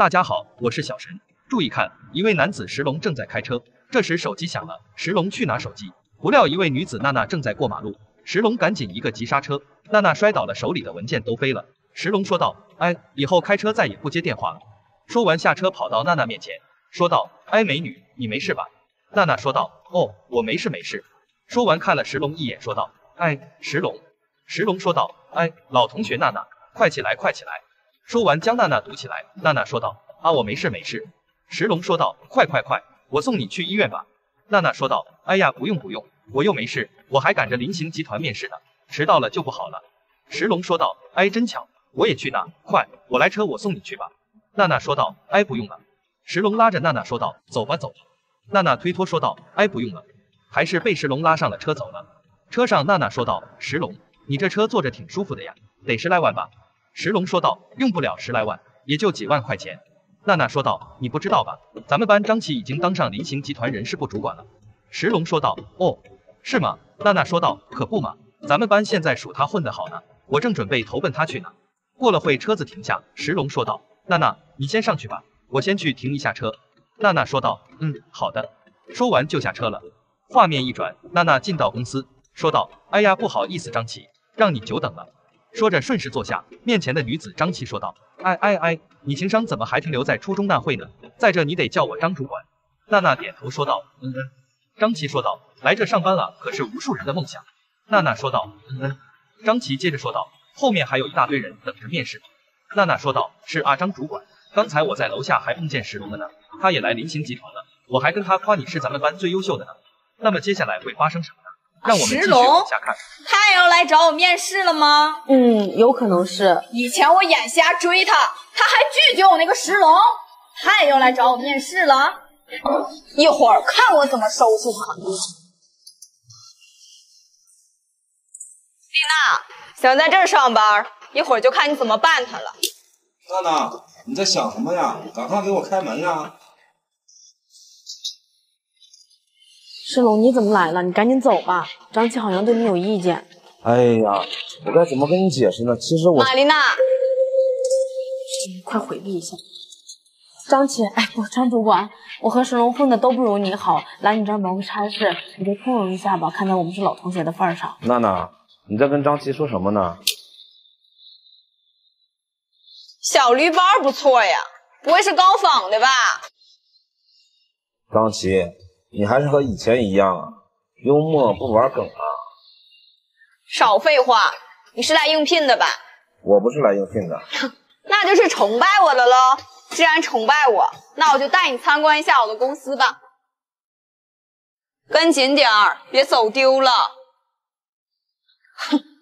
大家好，我是小陈。注意看，一位男子石龙正在开车，这时手机响了，石龙去拿手机，不料一位女子娜娜正在过马路，石龙赶紧一个急刹车，娜娜摔倒了，手里的文件都飞了。石龙说道：“哎，以后开车再也不接电话了。”说完下车跑到娜娜面前，说道：“哎，美女，你没事吧？”娜娜说道：“哦，我没事没事。”说完看了石龙一眼，说道：“哎，石龙。”石龙说道：“哎，老同学娜娜，快起来，快起来！”说完将娜娜堵起来，娜娜说道：“啊，我没事没事。”石龙说道：“快快快，我送你去医院吧。”娜娜说道：“哎呀，不用不用，我又没事，我还赶着林行集团面试呢，迟到了就不好了。”石龙说道：“哎，真巧，我也去呢，快，我来车，我送你去吧。”娜娜说道：“哎，不用了。”石龙拉着娜娜说道：“走吧走吧。”娜娜推脱说道：“哎，不用了。”还是被石龙拉上了车走了。车上娜娜说道：“石龙，你这车坐着挺舒服的呀，得10来万吧？”石龙说道：“用不了10来万，也就几万块钱。”娜娜说道：“你不知道吧？咱们班张琪已经当上林行集团人事部主管了。”石龙说道：“哦，是吗？”娜娜说道：“可不嘛，咱们班现在属他混得好呢，我正准备投奔他去呢。”过了会，车子停下，石龙说道：“娜娜，你先上去吧，我先去停一下车。”娜娜说道：“好的。”说完就下车了。画面一转，娜娜进到公司，说道：“哎呀，不好意思，张琪，让你久等了。”说着顺势坐下，面前的女子张琪说道：“哎，你情商怎么还停留在初中那会呢？在这你得叫我张主管。”娜娜点头说道：“张琪说道：“来这上班了，可是无数人的梦想。”娜娜说道：“张琪接着说道：“后面还有一大堆人等着面试。”娜娜说道：“是啊，张主管，刚才我在楼下还碰见石龙了呢，他也来林行集团了，我还跟他夸你是咱们班最优秀的呢。那么接下来会发生什么呢？让我们继续往下看。” 他也要来找我面试了吗？ 有可能是。 以前我眼瞎追他，他还拒绝我那个石龙，他也要来找我面试了。一会儿看我怎么收拾他。丽娜想在这儿上班，一会儿就看你怎么办他了。 娜娜，你在想什么呀？赶快给我开门呀！ 石龙，你怎么来了？你赶紧走吧，张琪好像对你有意见。 哎呀，我该怎么跟你解释呢？其实我…… 玛丽娜， 快回避一下。张琪，张主管，我和石龙混的都不如你好，来你这儿谋个差事，你就通融一下吧，看在我们是老同学的份上。 娜娜，你在跟张琪说什么呢？ 小驴包不错呀，不会是高仿的吧？ 张琪，你还是和以前一样啊，幽默不玩梗啊。 少废话，你是来应聘的吧？ 我不是来应聘的。 那就是崇拜我的喽。既然崇拜我，那我就带你参观一下我的公司吧。跟紧点儿，别走丢了。哼。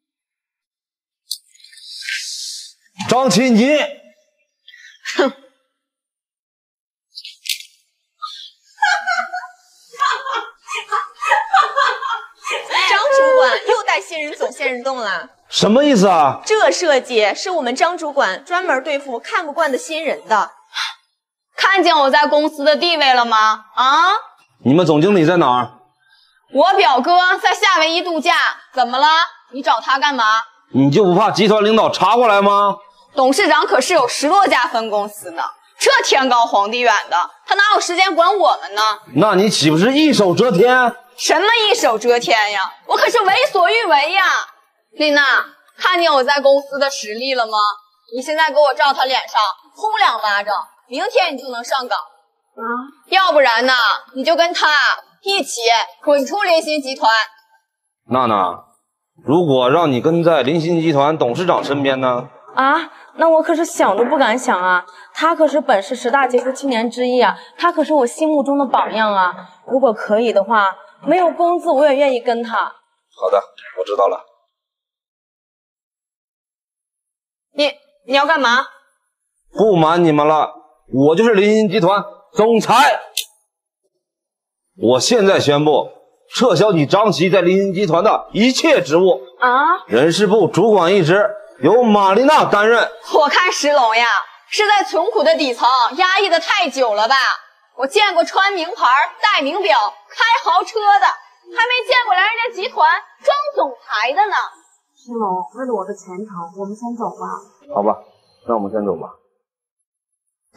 张琪，你， 哼。 张主管又带新人走仙人洞了， 什么意思啊？ 这设计是我们张主管专门对付看不惯的新人的。 看见我在公司的地位了吗？啊？ 你们总经理在哪儿？ 我表哥在夏威夷度假，怎么了？你找他干嘛？ 你就不怕集团领导查过来吗？ 董事长可是有10多家分公司呢，这天高皇帝远的，他哪有时间管我们呢？ 那你岂不是一手遮天？ 什么一手遮天呀，我可是为所欲为呀！丽娜，看见我在公司的实力了吗？你现在给我照他脸上轰2巴掌，明天你就能上岗啊！要不然呢，你就跟他一起滚出林行集团。 娜娜，如果让你跟在林行集团董事长身边呢？ 啊，那我可是想都不敢想啊！他可是本市10大杰出青年之一啊，他可是我心目中的榜样啊！如果可以的话，没有工资我也愿意跟他。 好的，我知道了。 你要干嘛？ 不瞒你们了，我就是林行集团总裁。我现在宣布撤销你张琪在林行集团的一切职务啊！ 人事部主管一职由玛丽娜担任。 我看石龙呀，是在穷苦的底层压抑的太久了吧？我见过穿名牌、戴名表、开豪车的，还没见过来人家集团装总裁的呢。 石龙，为了我的前程，我们先走吧。 好吧，那我们先走吧。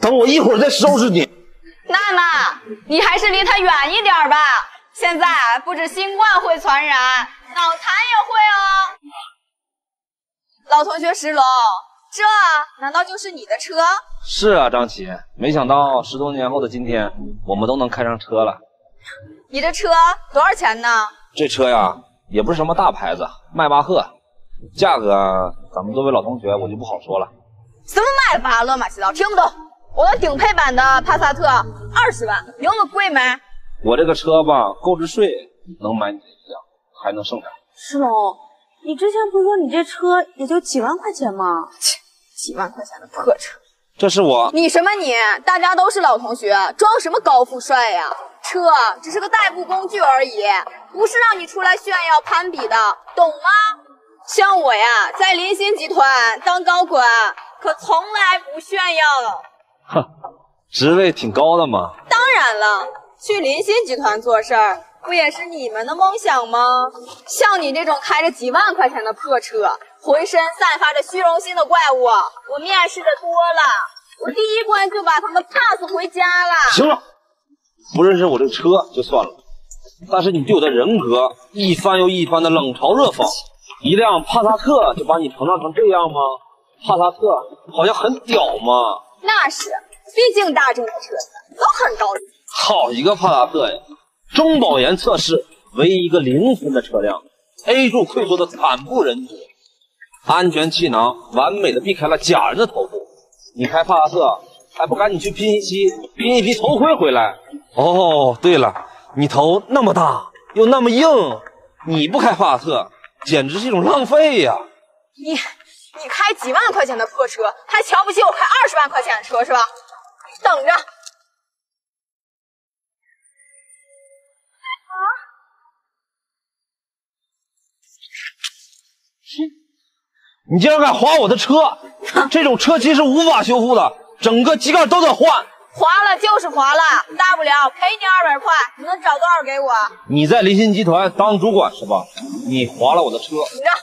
等我一会儿再收拾你。 娜娜，你还是离他远一点吧。现在不止新冠会传染，脑残也会哦。老同学石龙，这难道就是你的车？ 是啊，张琪，没想到10多年后的今天，我们都能开上车了。 你这车多少钱呢？ 这车呀，也不是什么大牌子，迈巴赫，价格咱们作为老同学，我就不好说了。 什么迈巴勒马西道，听不懂。我的顶配版的帕萨特20万，有那么贵没？ 我这个车吧，购置税能买你这一辆，还能剩点。 石龙，你之前不是说你这车也就几万块钱吗？ 切，几万块钱的破车！ 这是我…… 你什么你？大家都是老同学，装什么高富帅呀？车只是个代步工具而已，不是让你出来炫耀攀比的，懂吗？像我呀，在林鑫集团当高管，可从来不炫耀的。 哼，职位挺高的嘛。 当然了，去林鑫集团做事儿，不也是你们的梦想吗？像你这种开着几万块钱的破车，浑身散发着虚荣心的怪物，我面试的多了，我第一关就把他们 pass 回家了。 行了，不认识我这个车就算了，但是你对我的人格一番又一番的冷嘲热讽，一辆帕萨特就把你膨胀成这样吗？帕萨特好像很屌嘛。 那是，毕竟大众的车子都很高级。 好一个帕萨特呀！中保研测试唯一一个0分的车辆 ，A 柱溃缩的惨不忍睹，安全气囊完美的避开了假人的头部。你开帕萨特还不赶紧去拼一批头盔回来？哦，对了，你头那么大又那么硬，你不开帕萨特简直是一种浪费呀！ 你开几万块钱的破车，还瞧不起我开20万块钱的车是吧？等着。 你竟然敢划我的车！这种车漆是无法修复的，整个机盖都得换。 划了就是划了，大不了赔你200块，你能找多少给我？ 你在林鑫集团当主管是吧？你划了我的车。 你让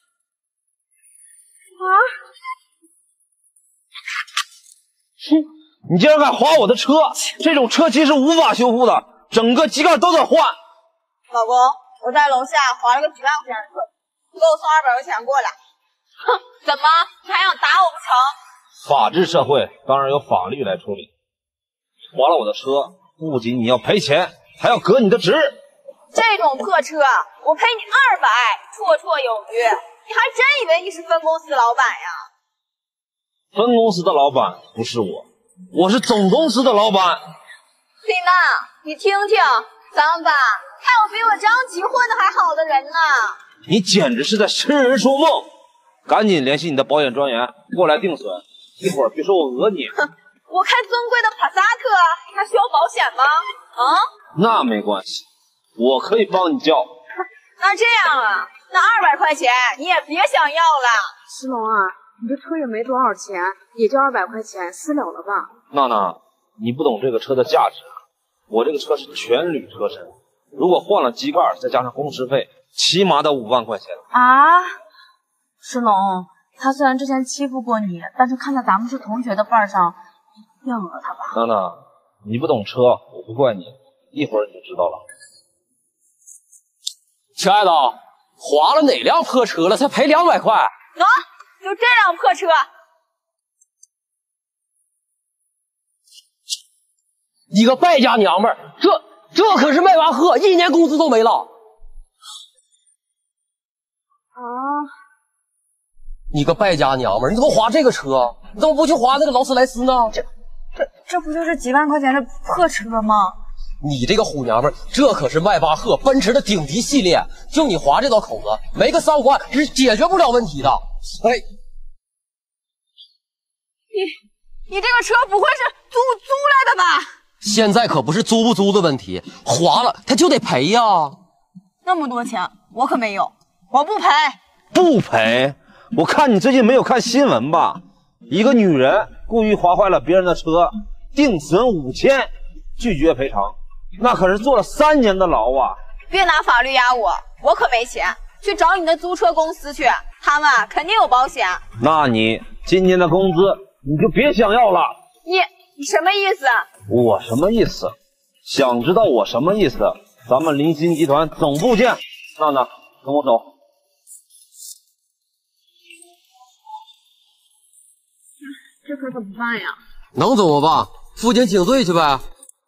你竟然敢划我的车！这种车漆是无法修复的，整个机盖都得换。 老公，我在楼下划了个几万块钱的车，你给我送200块钱过来。哼，怎么你还想打我不成？ 法治社会当然由法律来处理。划了我的车，不仅你要赔钱，还要革你的职。 这种破车，我赔你200，绰绰有余。你还真以为你是分公司老板呀？ 分公司的老板不是我，我是总公司的老板。 丽娜，你听听，咱们吧，还有比我张琪混的还好的人呢。 你简直是在痴人说梦！赶紧联系你的保险专员过来定损，一会儿别说我讹你。 哼，我开尊贵的帕萨特还需要保险吗？啊？ 那没关系，我可以帮你交。 那这样啊，那200块钱你也别想要了。 石龙啊，你这车也没多少钱，也就200块钱，私了了吧？ 娜娜，你不懂这个车的价值。我这个车是全铝车身，如果换了机盖再加上工时费，起码得5万块钱。 啊，石龙，他虽然之前欺负过你，但是看在咱们是同学的份上，原谅了他吧。 娜娜，你不懂车，我不怪你，一会儿你就知道了。 亲爱的，划了哪辆破车了才赔200块？ 啊，就这辆破车。 你个败家娘们儿，这可是迈巴赫，1年工资都没了。 啊， 你个败家娘们儿，你怎么划这个车？你怎么不去划那个劳斯莱斯呢？ 这不就是几万块钱的破车吗？ 你这个虎娘们儿，这可是迈巴赫奔驰的顶级系列，就你划这道口子，没个3、5万是解决不了问题的。哎， 你这个车不会是租来的吧？ 现在可不是租不租的问题，划了他就得赔呀。 那么多钱我可没有，我不赔。 不赔？我看你最近没有看新闻吧？一个女人故意划坏了别人的车，定损5000，拒绝赔偿，那可是坐了3年的牢啊！ 别拿法律压我，我可没钱，去找你的租车公司去，他们肯定有保险。 那你今年的工资你就别想要了。 你什么意思？ 我什么意思？想知道我什么意思？咱们林鑫集团总部见。娜娜，跟我走。 这可怎么办呀？ 能怎么办？负荆请罪去呗。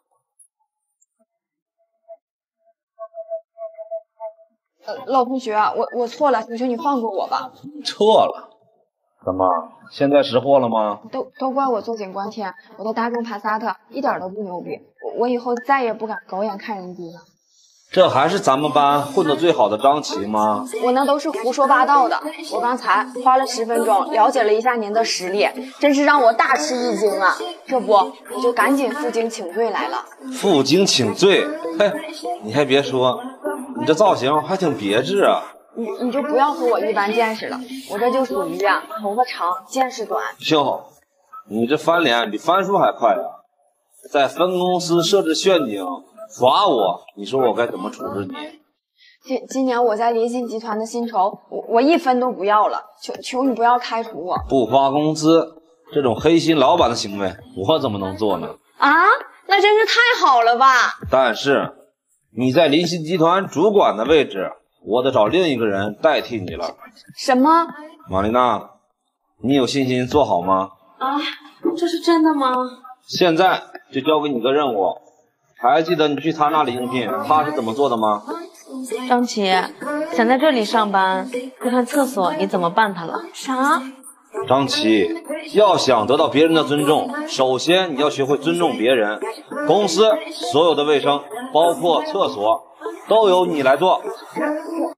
老同学，我错了，求求你放过我吧。 错了？怎么？现在识货了吗？ 都怪我坐井观天，我的大众帕萨特一点都不牛逼，我以后再也不敢狗眼看人低了。 这还是咱们班混得最好的张琪吗？ 我那都是胡说八道的。我刚才花了10分钟了解了一下您的实力，真是让我大吃一惊啊！这不，我就赶紧负荆请罪来了。 负荆请罪？嘿，你还别说，你这造型还挺别致啊。 你就不要和我一般见识了，我这就属于啊，头发长见识短。 哟，你这翻脸比翻书还快啊！在分公司设置陷阱耍我，你说我该怎么处置你？ 今年我在林鑫集团的薪酬，我1分都不要了，求你不要开除我。 不发工资，这种黑心老板的行为，我怎么能做呢？ 啊，那真是太好了吧！ 但是你在林鑫集团主管的位置，我得找另一个人代替你了。 什么？ 玛丽娜，你有信心做好吗？ 啊，这是真的吗？ 现在就交给你个任务，还记得你去他那里应聘，他是怎么做的吗？ 张琪，想在这里上班，这趟厕所你怎么办他了？ 啥？ 张琪，要想得到别人的尊重，首先你要学会尊重别人。公司所有的卫生，包括厕所，都由你来做。